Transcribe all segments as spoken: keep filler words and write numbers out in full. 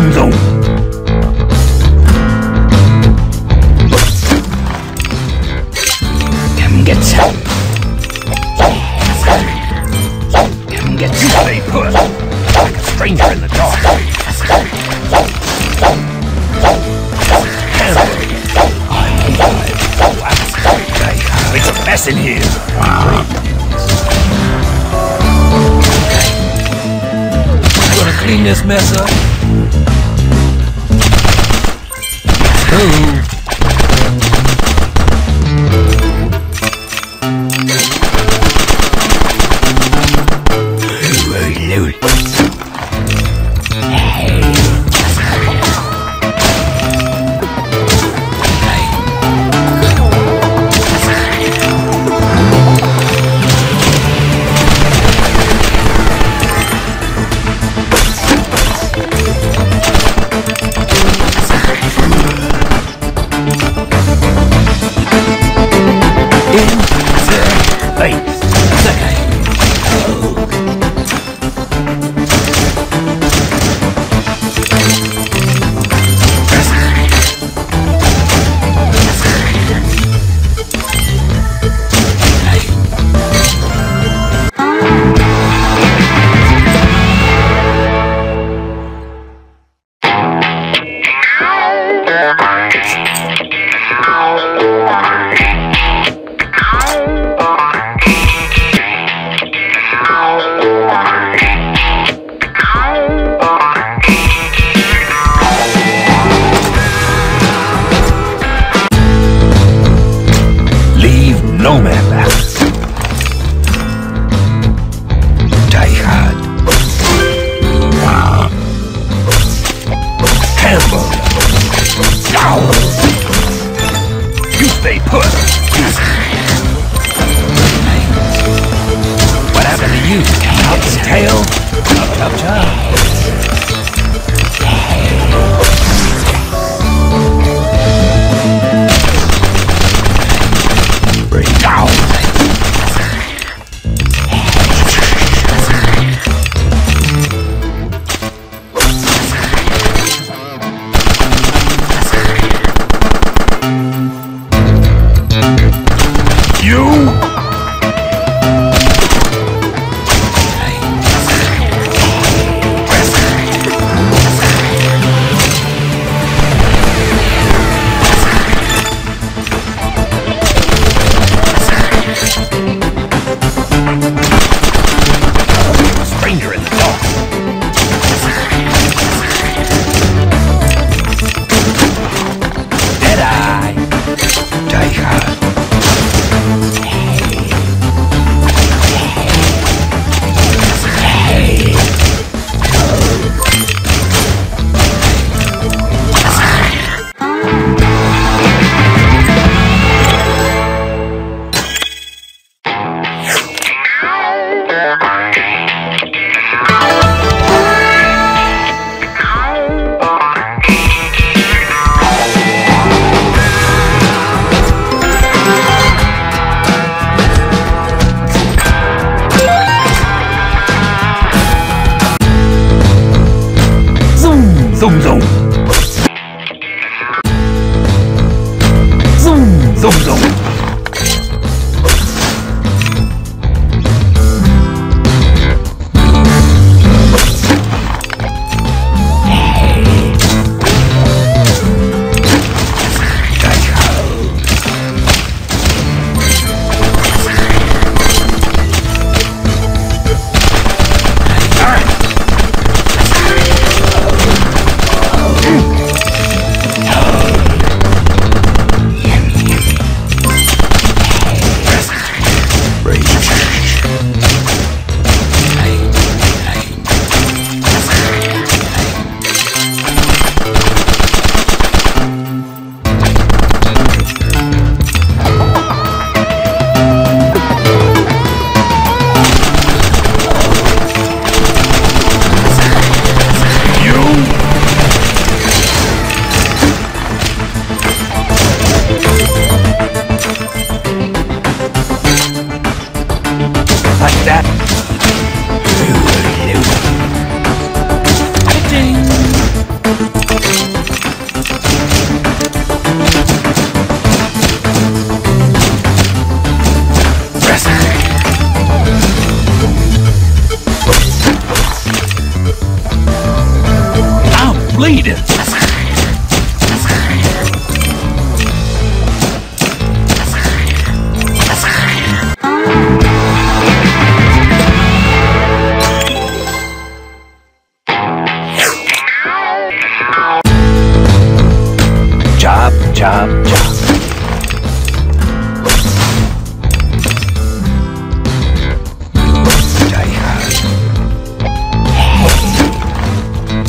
Bomb zone. Come get some. Come get some. You stay put. Like a stranger in the dark. It's a mess in here. You gonna clean this mess up? Ooh. No man left. Die hard. Wow. Hamburger. Down. You stay put. What happened to you? Out the tail? Chop, chop, chop. Down. You. Stranger in the dark. Dead eye. Die hard.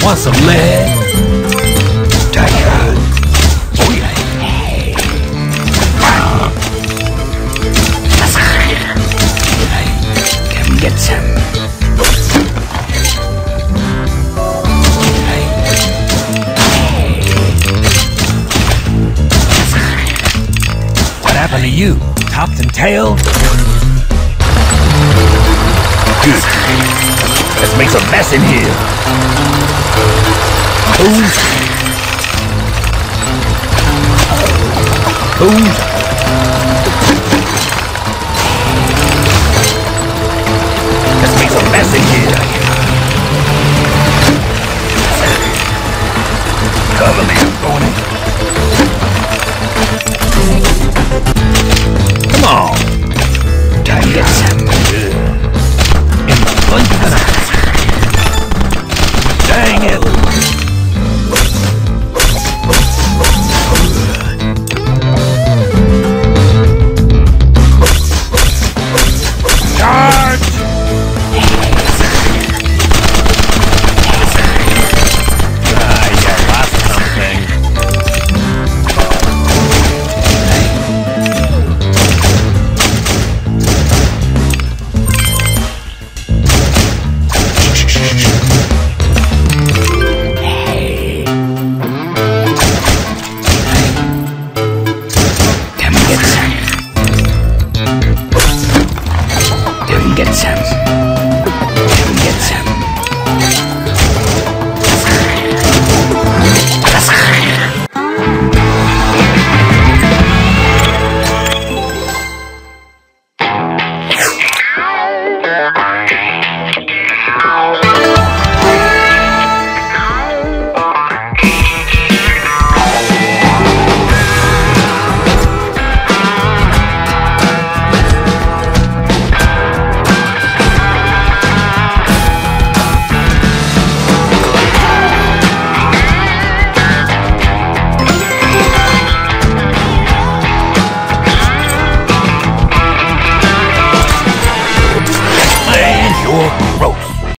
Want some lead? Tiger. Oh yeah. Hey. Come get some. What happened to you? Tops and tails? Good. Let's make some mess in here. Boom. Boom. Let's make some mess in here. Cover me, I'm going in. Come on. Time to get some. In the blood you're gonna. Dang it. Charge! Ah, you lost something. Hey. Come get some. Come get some.